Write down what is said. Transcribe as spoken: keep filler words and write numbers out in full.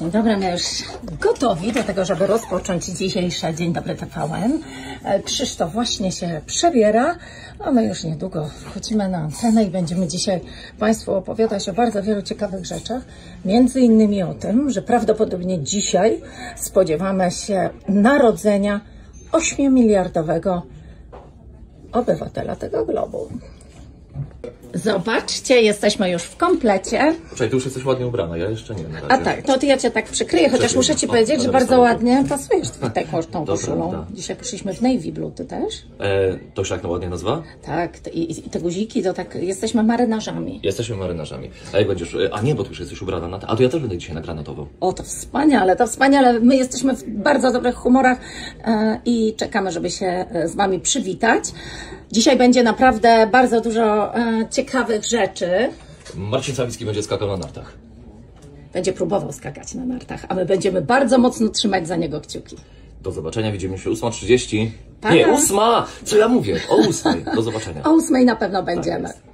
Dzień dobry, my już gotowi do tego, żeby rozpocząć dzisiejsze Dzień Dobry T V N. Krzysztof właśnie się przebiera, a my już niedługo wchodzimy na antenę i będziemy dzisiaj Państwu opowiadać o bardzo wielu ciekawych rzeczach. Między innymi o tym, że prawdopodobnie dzisiaj spodziewamy się narodzenia ośmiomiliardowego obywatela tego globu. Zobaczcie, jesteśmy już w komplecie. Czekaj, ty już jesteś ładnie ubrana, ja jeszcze nie. Na razie. A tak, to ja Cię tak przykryję, chociaż Przykryj. muszę Ci O, powiedzieć, że ale bardzo wstało. ładnie pasujesz tutaj tą Dobra, koszulą. dobra. Dzisiaj poszliśmy w navy blue, Ty też? E, to się jak to ładnie nazywa? Tak, te- i, i te guziki, to tak, jesteśmy marynarzami. Jesteśmy marynarzami. A jak będziesz. A nie, bo ty już jesteś ubrana na. A to ja też będę dzisiaj na granatowo. O, to wspaniale, to wspaniale. My jesteśmy w bardzo dobrych humorach e, i czekamy, żeby się e, z Wami przywitać. Dzisiaj będzie naprawdę bardzo dużo e, ciekawych rzeczy. Marcin Sawicki będzie skakał na nartach. Będzie próbował skakać na nartach, a my będziemy bardzo mocno trzymać za niego kciuki. Do zobaczenia, widzimy się ósma trzydzieści. Pa. Nie, ósma! Co ja mówię? O ósmej. Do zobaczenia. O ósmej na pewno będziemy. jest.